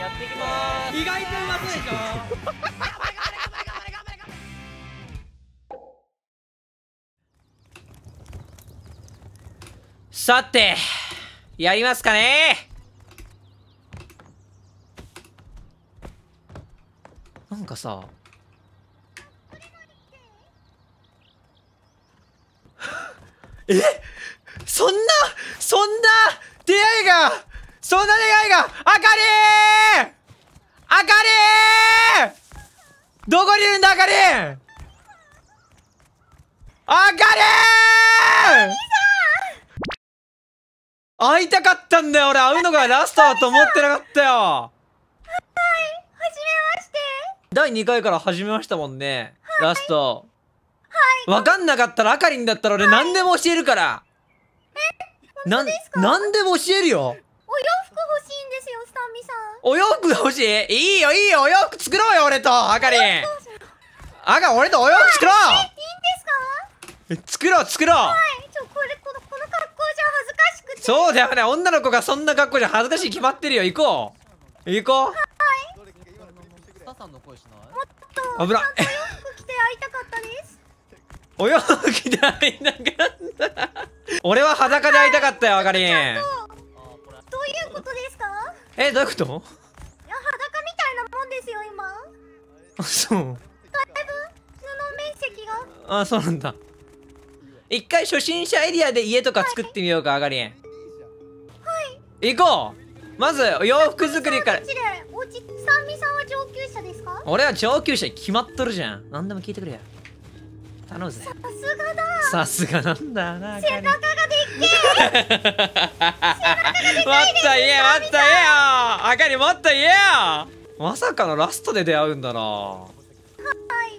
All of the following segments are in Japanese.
やっていきまーす。 意外とうまそうでしょ。 さてやりますかね。なんかさそんな出会いがあかりどこにいるんだあかり会いたかったんだよ俺。会うのがラストだと思ってなかったよ。 はい、はじめまして。 第2回から始めましたもんね、ラスト。わかんなかったらあかりんだったら俺何でも教えるから。 本当ですか？ 何でも教えるよ。 お洋服欲しいんですよ、スタンミさん。 お洋服が欲しい？いいよお洋服作ろうよ俺とあかりん。俺とお洋服作ろう。 いいんですか？ 作ろう。 はい、この格好じゃ恥ずかしくて。 そうだよね、女の子がそんな格好じゃ恥ずかしい決まってるよ。行こう。 スタさんの声しない？ もっと危ない。 ちゃんとお洋服着て会いたかったです。 お洋服着て会いなかった。俺は裸で会いたかったよあかりん。 どういうことですか？ どういうこと？ いや、裸みたいなもんですよ、今。 そう。 だいぶ布面積が。 あ、そうなんだ。一回初心者エリアで家とか作ってみようかあかりん。はい。行こう。まず洋服作りから。 スタンミさんは上級者ですか？ 俺は上級者に決まっとるじゃん。何でも聞いてくれよ。頼むぜ。 さすがだ。 さすがなんだな。 背中がでっけえ。 もっと言えよあかりもっと言えよ。まさかのラストで出会うんだな。 はい、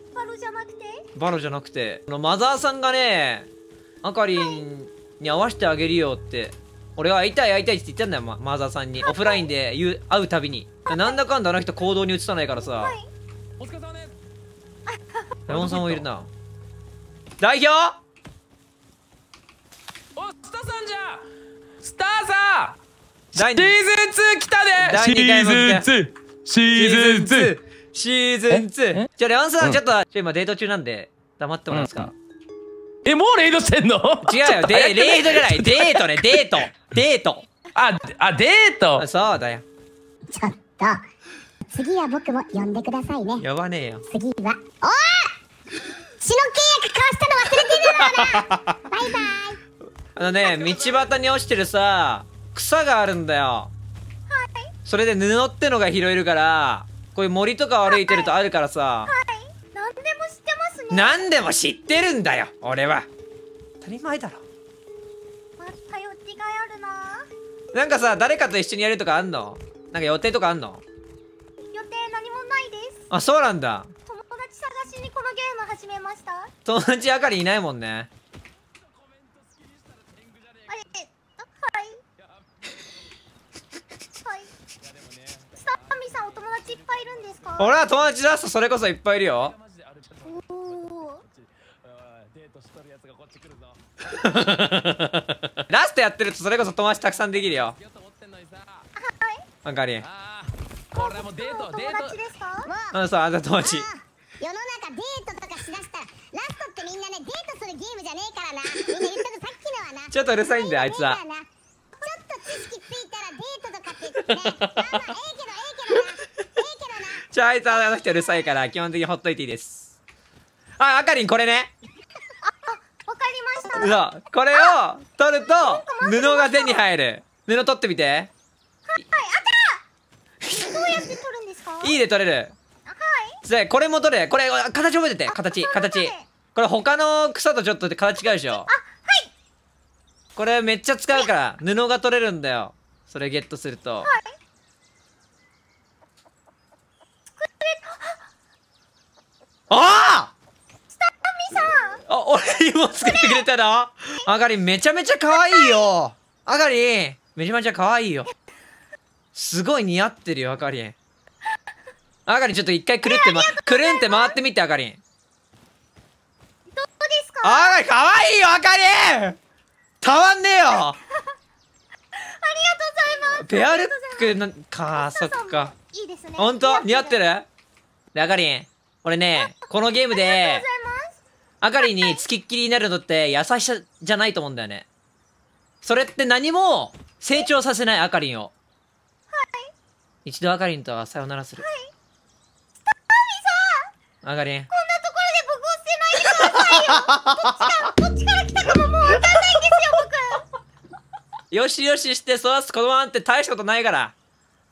バロじゃなくて。 バロじゃなくてマザーさんがねあかりんに会わせてあげるよって俺は会いたいって言ったんだよ、マザーさんに。オフラインで会うたびに。なんだかんだあの人行動に移さないからさ。 お疲れ様です。 レモンさんもいるな。代表お、スタさんじゃ。スターさん。 第シーズン2来たで。 第2回も来た。 シーズン2。 シーズン2。じゃあレオンさん、ちょっと今デート中なんで黙ってもらえますか？ もうレイドしてんの？ 違うよ、レイドじゃない、デートね、デート。 あ、デート。 そうだよ。 ちょっと次は僕も呼んでくださいね。 呼ばねえよ。 次は血の契約交わしたの忘れてるだろうな。バイバイ。 道端に落ちてるさ草があるんだよ。それで布ってのが拾えるから、こういう森とか歩いてるとあるからさ。 何でも知ってますね。 何でも知ってるんだよ俺は。当たり前だろ。 頼りがいあるな。 なんかさ誰かと一緒にやるとかあんの？なんか予定とかあんの？ 予定何もないです。 あ、そうなんだ。 友達探しにこのゲーム始めました。 友達あかりいないもんね。 あれ、はいスタッミさんお友達いっぱいいるんですか？ 俺は友達出すとそれこそいっぱいいるよ。 おお。 デートしとるやつがこっち来るぞ。 ラストやってるとそれこそ友達たくさんできるよあかりん。 これもデート。 友達ですか？ そう、あんた友達。 世の中デートとかしだしたらラストってみんなねデートするゲームじゃねえからな。みんな言ったのさっきのはな。 ちょっとうるさいんだよあいつは。 ちょっと知識ついたらデートとかって言ってね。まあまあええけどな。 あいつはあの人うるさいから基本的にほっといていいです。あかりんこれね。 わかりました。 そうこれを取ると布が手に入る。布取ってみて。 どうやって取るんですか？ いいで取れる。でこれも取れ。これ形覚えてて。形。これ他の草とちょっと形違うでしょ。これめっちゃ使うから布が取れるんだよ。それゲットすると。あスタッミさん。 あ俺にも作ってくれたの？あかりんめちゃめちゃ可愛いよ。あかりんめちゃめちゃ可愛いよ。すごい似合ってるよあかりん。あかりんちょっと一回くるんって回ってみてあかりん。 どうですか？ あかりん可愛いよあかりん。たまんねえよ。 ありがとうございます。 ペアルックなんか、そっか。 いいですね。 ほんと似合ってる。 る？で、あかりん。俺ね、このゲームありがとうでござい、ます。 あかりんにつきっきりになるのって優しさじゃないと思うんだよね。それって何も成長させないあかりんを。一度あかりんとはさよならする。あかりん。 こんなところで僕を捨てないでくださいよ。どっちから来たかももうわかんないんですよ、僕。 よしよしして育つ子供なんて大したことないから。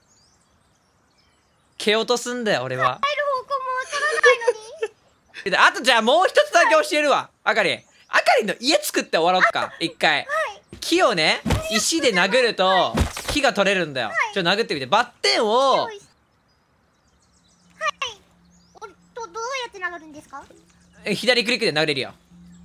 蹴落とすんだよ、俺は。 帰る方向もわからないのに。 であとじゃあもう一つだけ教えるわ。あかりん。あかりんの家作って終わろっか。一回。木をね、石で殴ると木が取れるんだよ。ちょっと殴ってみて。バッテンをよいしはい。どうやって殴るんですか？ 左クリックで殴れるよ。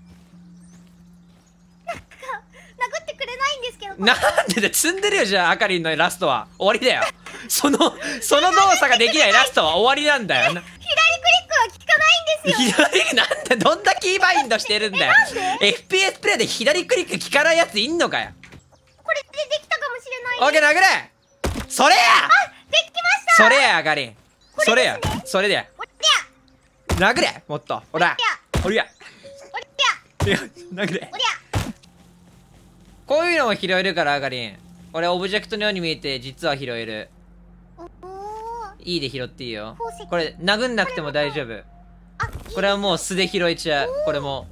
殴ってくれないんですけど。 なんでだ、積んでるよ、じゃあ、あかりんのラストは。終わりだよ。その動作ができないラストは終わりなんだよ。 左クリックは効かないんですよ。 左、なんで、どんだけキーバインドしてるんだよ。FPS プレイで左クリック効かないやついんのかよ。 これでできたかもしれないオッケー、殴れそれやできました。 それや、あかりん。それや。それでや。 おりゃ殴れもっと。ほら。おりゃ。 おりゃいや、殴れ。 おりゃ。 こういうのも拾えるから、あかりん。俺、オブジェクトのように見えて、実は拾える。 おお。 いいで拾っていいよ宝石。 これ、殴んなくても大丈夫。 あ、 これはもう素で拾えちゃう。これも。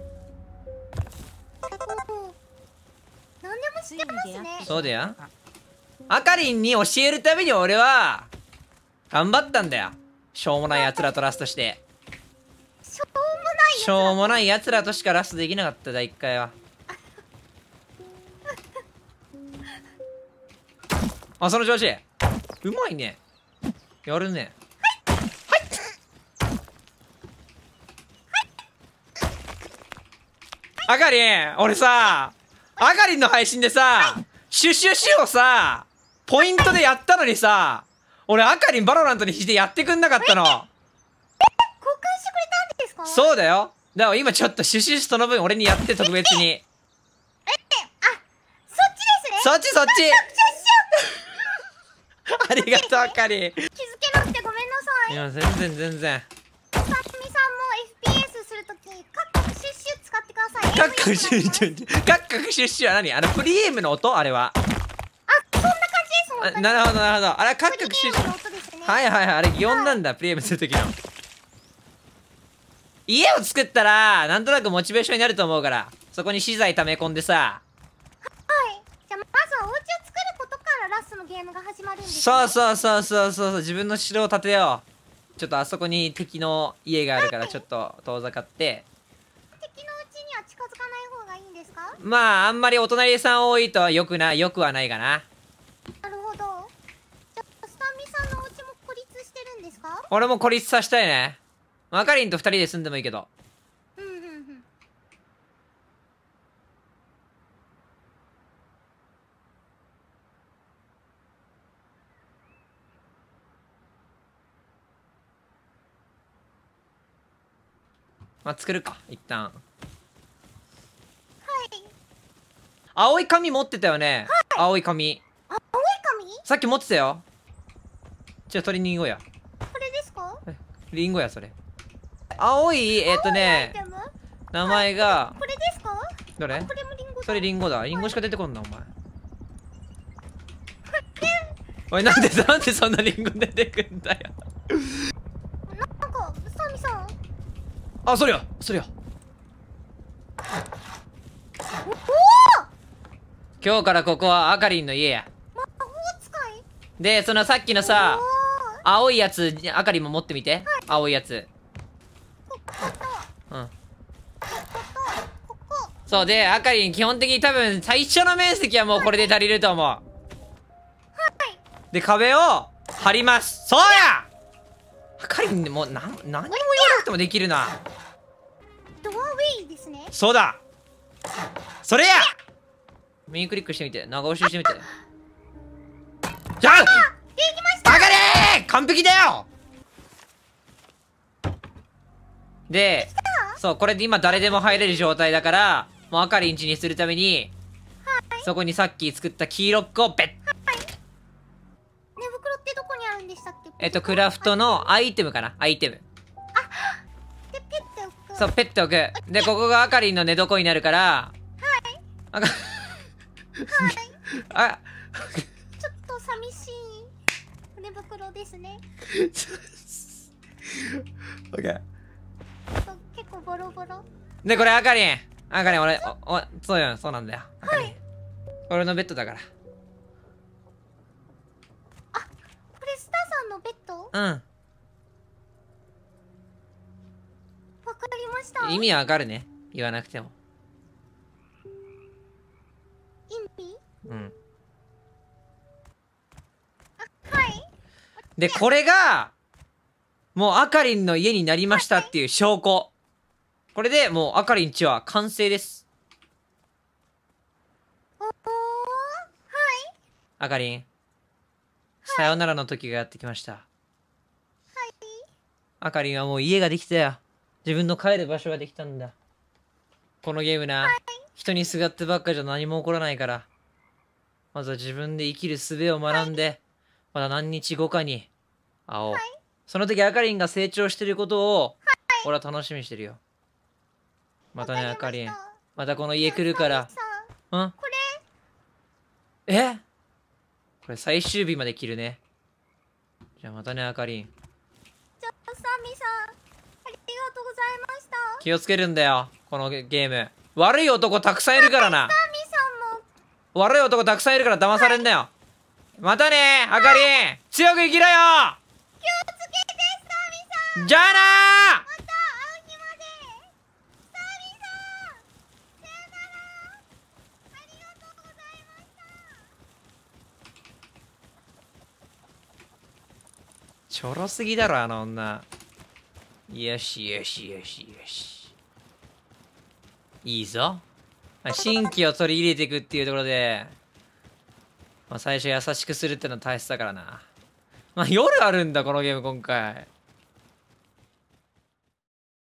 何でも知ってますね。 そうだよ。あかりんに教えるために俺は、頑張ったんだよ。しょうもない奴らとラストして。 しょうもないしょうもない奴らとしかラストできなかった、第1回は。あ、その調子。うまいね。やるね。あかりん、俺さ、あかりんの配信でさ、シュシュシュをさ、ポイントでやったのにさ、俺あかりんバロラントにしてやってくんなかったの。 交換してくれたんですか？ そうだよ。だから今ちょっとシュシュシュその分俺にやって特別に。 あ、そっちですね。 そっちそっち。 シュッシありがとうあかりん。 ュッ気づけなくてごめんなさい。 いや全然。 さみさんも FPS するときカッカクシュッシュ使ってください。 カッカクシュッシュ。カッカクシュッシュは何？プリエムの音あれは。 あ、そんな感じです。 なるほどなるほど。あれカッカクシュッシュ。 の音ですね。 はいはいはい。あれ擬音なんだ。プリエムするときの。家を作ったらなんとなくモチベーションになると思うから、そこに資材溜め込んでさ。 はい。じゃあまずはお家を作ることからラストのゲームが始まるんですね。 そう自分の城を建てよう。ちょっとあそこに敵の家があるからちょっと遠ざかって。 敵のうちには近づかない方がいいんですか？ まああんまりお隣さん多いとよくはないかな。 なるほど。じゃあスタミさんのお家も孤立してるんですか？ 俺も孤立させたいね。あかりんと2人で住んでもいいけど。 うんうんうん。 まあ作るか一旦。 はい。 青い紙持ってたよね。青い紙あ、青い紙？ さっき持ってたよ。じゃあ鳥リンゴや。 これですか？ リンゴやそれ。青いアイテム？ 名前がこれですか？ どれ？ これもリンゴだ。 それリンゴだ。リンゴしか出てこんなお前。おいなんでそんなリンゴ出てくんだよ。 なんかスタミさん。 あ、それよ。 おお！ 今日からここはあかりんの家や。 魔法使い？ でそのさっきのさおー青いやつあかりんも持ってみて。青いやつ。 こことうん。 ここ。 そうであかりん基本的に多分最初の面積はもうこれで足りると思う。 はい。 で壁を張ります。そうや。あかりんもう何も言わなくてもできるな。 ドアウェイですね。 そうだ。それや。右クリックしてみて。長押ししてみて。じゃあできました。 あかりん完璧だよ。でそうこれで今誰でも入れる状態だから、もうあかりん家にするために、そこにさっき作った黄色っこをベックラフトのアイテムかな、アイテム。 でペッて置く。 そう、ペット置く。で、ここがあかりんの寝床になるから、あか、あ、 ちょっと寂しい寝袋ですね。 オッケー。 結構ボロボロ。 で、これあかりん。あかりん、俺、そうよ、そうなんだよ。あかりん。俺のベッドだから。 これスターさんのベッド？ うん。 わかりました。 意味わかるね。言わなくても。 意味？ うん。 はい。 で、これが、もうあかりんの家になりましたっていう証拠。これでもうあかりんちは完成です。 おお、はい。 あかりん。さよならの時がやってきました。 はい。 あかりんはもう家ができたよ。自分の帰る場所ができたんだ。このゲームな、人にすがってばっかじゃ何も起こらないから。まずは自分で生きる術を学んで、まだ何日後かに会おう。その時あかりんが成長してることを、俺は楽しみにしてるよ。またね、あかりん。またこの家来るから。うん？ これ？ え？これ最終日まで着るね。じゃあまたね、あかりん。 じゃあサミさん、ありがとうございました。 気をつけるんだよ、このゲーム。悪い男たくさんいるからな。 サミさんも。 悪い男たくさんいるから騙されんなよ。またね、あかりん。強く生きろよ。 気をつけて、サミさん。 じゃあなー。 また会う日まで。サミさん、さよなら。ありがとうございました。 ちょろすぎだろ、あの女。よしよしよしよし。いいぞ。新規を取り入れていくっていうところで、まあ、最初優しくするってのは大切だからな。まあ、夜あるんだ、このゲーム今回。